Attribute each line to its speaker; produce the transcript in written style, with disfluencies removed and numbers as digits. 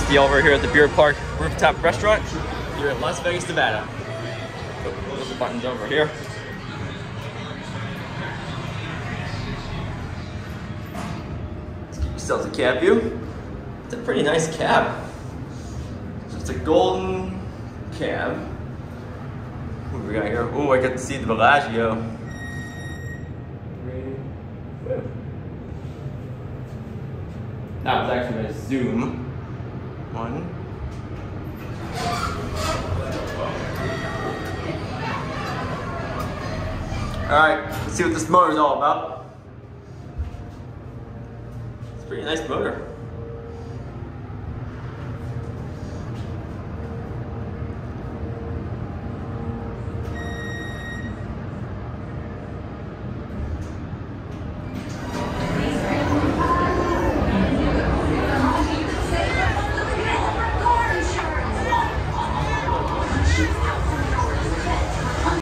Speaker 1: Rusty over here at the Beer Park Rooftop Restaurant here in Las Vegas, Nevada. Put the buttons over here. Let's give yourselves a cab view. It's a pretty nice cab. So it's a golden cab. What do we got here? Oh, I got to see the Bellagio. That was actually a zoom one. Alright, let's see what this motor is all about. It's a pretty nice motor.